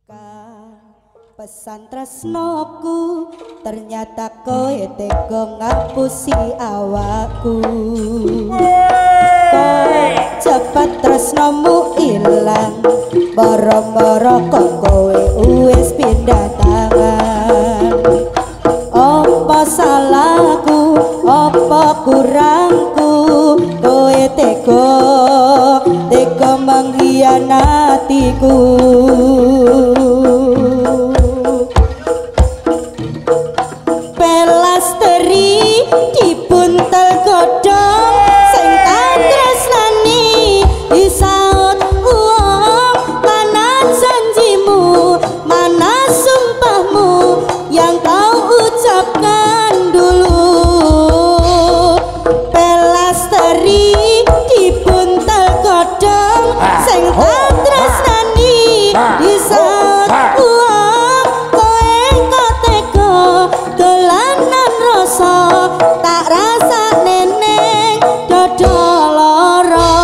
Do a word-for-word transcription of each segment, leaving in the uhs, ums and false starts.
Pesan tresnoku ternyata kowe tega ngapusi awakku. Kok cepet tresnomu ilang, boro-boro kok kowe wis pindah tangan. Apa salahku, apa kurangku, kowe tega tega mengkhianatiku. Pelasteri dibuntel godhong sing tak tresnani, disaut uang mana janjimu, mana sumpahmu yang kau ucapkan dulu. Pelasteri dibuntel godhong sing tak tresnani, disaut uang kowe kok tega dolanan rasa, tak rasa neneng dodo loro.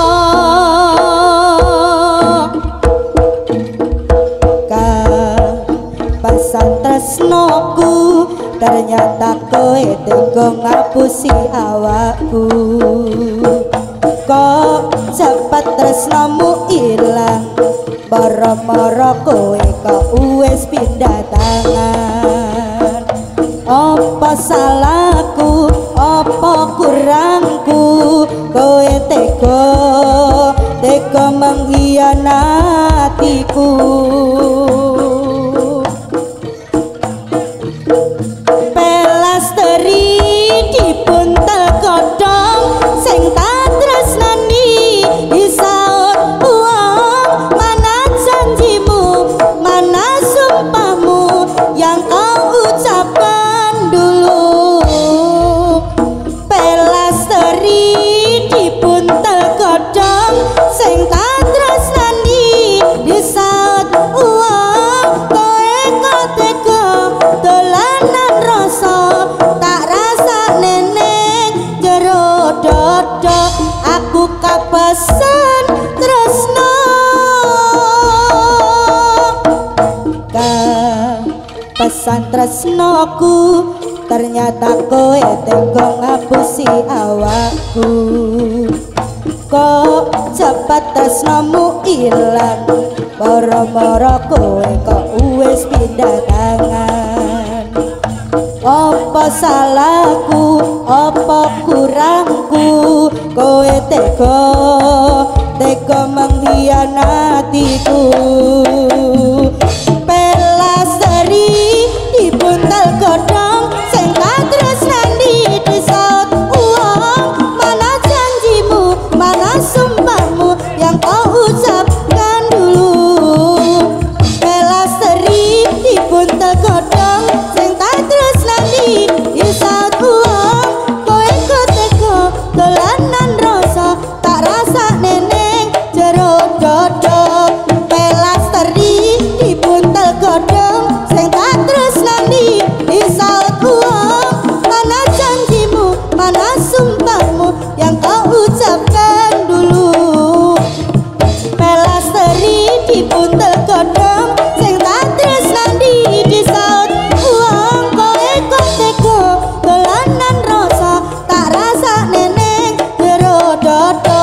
Pesan tresnoku ternyata kowe tega ngapusi awakku. Kok cepet tresnomu ilang, boro-boro kowe kok wis pindah tangan. Apa salahku, apa kurangku, kowe tega tega mengkhianatiku. Pelasteri dibuntel godhong sing tak tresnani, disaut uang mana janjimu, mana sumpahmu yang kau ucapkan dulu. Pelasteri dibuntel godhong sing tak tresnani, disaut uang kowe kok tega dolanan rasa, tak rasa neneng jero dodo. Aku kapesan tresno, pesan tresnoku ternyata kowe tega ngapusi awakku. Kok cepet tresnomu ilang, boro-boro kowe kok wis pindah tangan. Apa salahku, apa kurangku, kowe tega tega mengkhianatiku. Pelasteri dibuntel godhong sing tak tresnani, disaut uang mana janjimu, mana sumpahmu yang kau ucapkan dulu. Pelasteri dibuntel godhong sing tak tresnani, disaut uang kowe kok tega dolanan rasa, tak rasa neneng jero dodo. Pelasteri dibuntel godhong sing tak tresnani, disaut uang mana janjimu, mana sumpahmu yang kau ucapkan dulu. Pelasteri dibuntel godhong sing tak tresnani, disaut uang kowe kok tega dolanan rasa, tak rasa neneng jero dodo.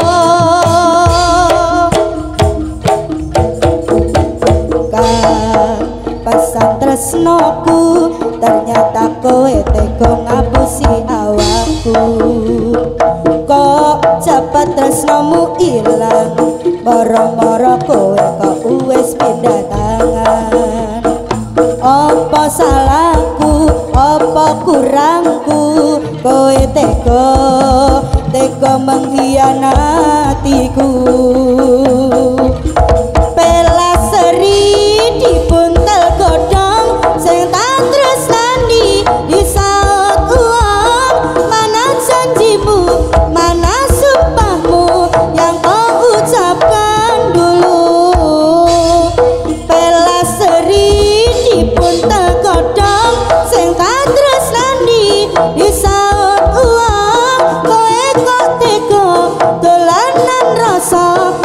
Pesan tresnoku ternyata kowe tega ngapusi awakku. Kok cepet tresnomu ilang, boro-boro kowe kok wis pindah tangan. Apa salahku, apa kurangku, kowe tega tega mengkhianatiku. Pelasteri dibuntel godhong sing tak tresnani, disaut uang mana janjimu, mana sumpahmu yang kau ucapkan dulu. Pelasteri dibuntel godhong sing tak tresnani, disaut uang kowe kok tega dolanan rasa,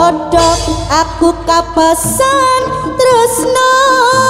padha aku kapesan tresno